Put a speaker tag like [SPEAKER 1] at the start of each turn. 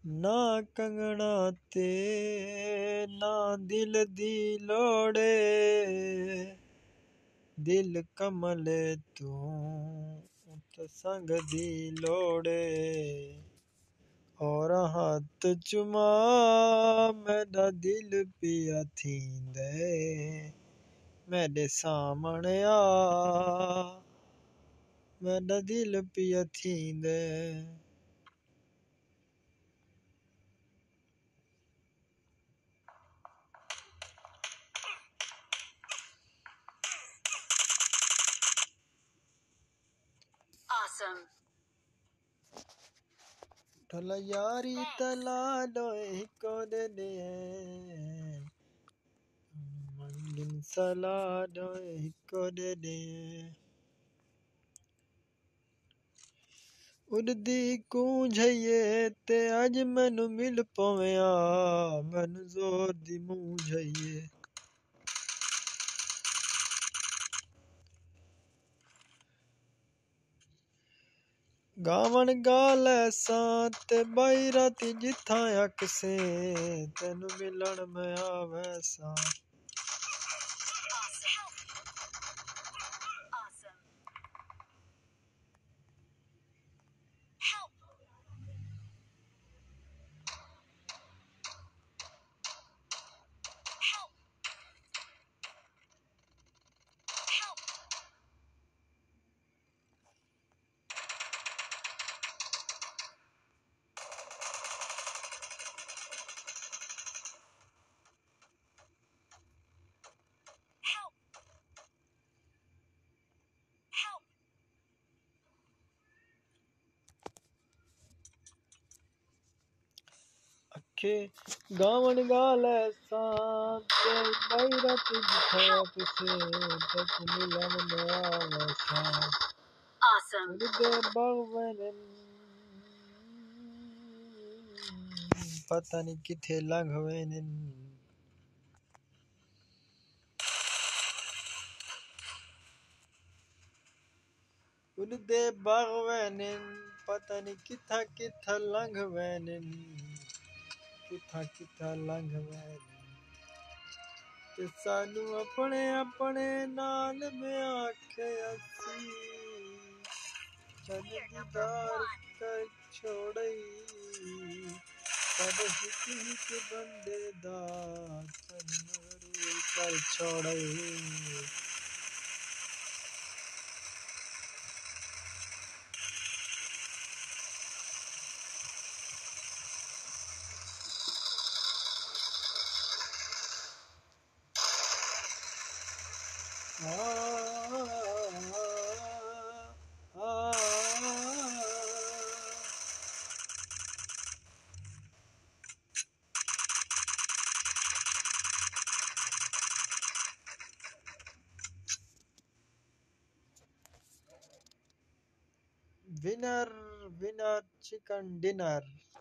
[SPEAKER 1] ना कंगना ते ना दिल दी लोड़े, दिल कमल तू तो संग दी लोड़े। और हाथ चुमा मेरा दिल पिया थींदे, मेरे सामने आ मेरा दिल पिया थींदे।
[SPEAKER 2] Awesome.
[SPEAKER 1] ठला यारी तला लोए को दे मंगिन सला लोए को दे। उड़दी कूंझइए ते अज मैनू मिल पवया, मैनू जोर दी मूंझइए। गावन गाल ऐसा ते बाई राती जिथा अकसे, तेनू मिलन मैं आवैसा।
[SPEAKER 2] Awesome. Help. Help. Help. Help. Help.
[SPEAKER 1] अखे गावन गाल ऐसा ते बाई राती जिथा अकसे, तेनू मिलन मैं आवैसा।
[SPEAKER 2] Awesome.
[SPEAKER 1] उड़दे बावन पता नहीं किथे लंघ वेन। उड़दे बावन पता नहीं किथा किथा लंघ वेन, किथा किथा लंघ वेन। ते सानू अपने अपने नाल में आखे असी, चल दीदार कर छोड़ई, साडे हिक हिक बंदे दा चल मगरू कर छोड़ई। Winner winner chicken dinner.